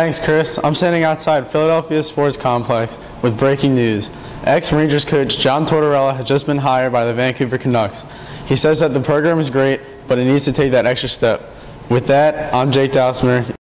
Thanks, Chris. I'm standing outside Philadelphia Sports Complex with breaking news. Ex-Rangers coach John Tortorella has just been hired by the Vancouver Canucks. He says that the program is great, but it needs to take that extra step. With that, I'm Jake Dousmer.